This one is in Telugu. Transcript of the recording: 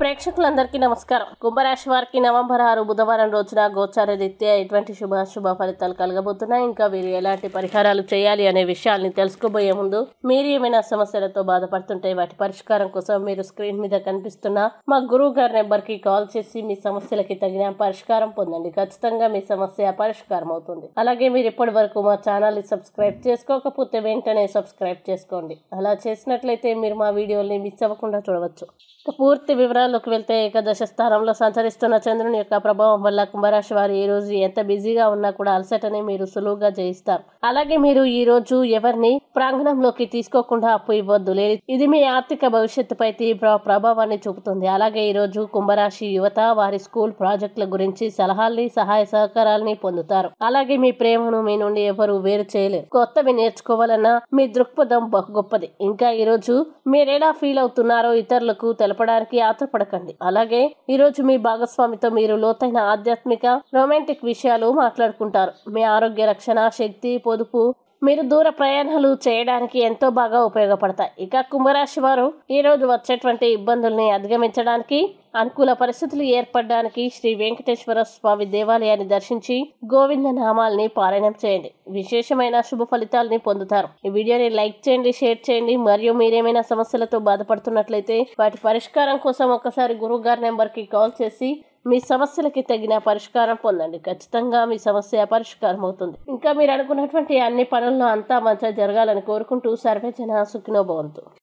ప్రేక్షకులందరికీ నమస్కారం. కుంభరాశి వారికి నవంబర్ 6 బుధవారం రోజున గోచార రీత్యా ఎటువంటి శుభాశుభ ఫలితాలు కలగబోతున్నాయి, ఇంకా వీరు ఎలాంటి పరిహారాలు చేయాలి అనే విషయాల్ని తెలుసుకోబోయే ముందు మీరు ఏమైనా సమస్యలతో బాధపడుతుంటే వాటి పరిష్కారం కోసం మీరు స్క్రీన్ మీద కనిపిస్తున్న మా గురువు గారి నెంబర్కి కాల్ చేసి మీ సమస్యలకి తగిన పరిష్కారం పొందండి. ఖచ్చితంగా మీ సమస్య పరిష్కారం అవుతుంది. అలాగే మీరు ఇప్పటి వరకు మా ఛానల్ని సబ్స్క్రైబ్ చేసుకోకపోతే వెంటనే సబ్స్క్రైబ్ చేసుకోండి. అలా చేసినట్లయితే మీరు మా వీడియోల్ని మిస్ అవ్వకుండా చూడవచ్చు. పూర్తి వివరాల్లోకి వెళ్తే ఏకాదశ స్థానంలో సంచరిస్తున్న చంద్రుని యొక్క ప్రభావం వల్ల కుంభరాశి వారు ఈ రోజు ఎంత బిజీగా ఉన్నా కూడా అలసటని మీరు సులువుగా జయిస్తారు. అలాగే మీరు ఈ రోజు ఎవరిని ప్రాంగణంలోకి తీసుకోకుండా అప్పు ఇవ్వద్దు. లేదు, ఇది మీ ఆర్థిక భవిష్యత్తుపై తీవ్ర ప్రభావాన్ని చూపుతుంది. అలాగే ఈ రోజు కుంభరాశి యువత వారి స్కూల్ ప్రాజెక్టుల గురించి సలహాల్ని సహాయ సహకారాలని పొందుతారు. అలాగే మీ ప్రేమను మీ నుండి ఎవరు వేరు చేయలేరు. కొత్తవి నేర్చుకోవాలన్నా మీ దృక్పథం గొప్పది. ఇంకా ఈ రోజు మీరెలా ఫీల్ అవుతున్నారో ఇతరులకు తెలపడానికి ఆత్రపడకండి. అలాగే ఈ రోజు మీ భాగస్వామితో మీరు లోతైన ఆధ్యాత్మిక రొమాంటిక్ విషయాలు మాట్లాడుకుంటారు. మీ ఆరోగ్య రక్షణ, శక్తి, పొదుపు మీరు దూర ప్రయాణాలు చేయడానికి ఎంతో బాగా ఉపయోగపడతాయి. ఇక కుంభరాశి వారు ఈ రోజు వచ్చేటువంటి ఇబ్బందుల్ని అధిగమించడానికి, అనుకూల పరిస్థితులు ఏర్పడడానికి శ్రీ వెంకటేశ్వర స్వామి దేవాలయాన్ని దర్శించి గోవింద నామాల్ని పారాయణం చేయండి. విశేషమైన శుభ ఫలితాలని పొందుతారు. ఈ వీడియోని లైక్ చేయండి, షేర్ చేయండి. మరియు మీరేమైనా సమస్యలతో బాధపడుతున్నట్లయితే వాటి పరిష్కారం కోసం ఒకసారి గురువు గారి నెంబర్కి కాల్ చేసి మీ సమస్యలకి తగిన పరిష్కారం పొందండి. ఖచ్చితంగా మీ సమస్య పరిష్కారం అవుతుంది. ఇంకా మీరు అనుకున్నటువంటి అన్ని పనుల్లో అంతా మంచిగా జరగాలని కోరుకుంటూ సర్వేజన సుఖినో భవంతు.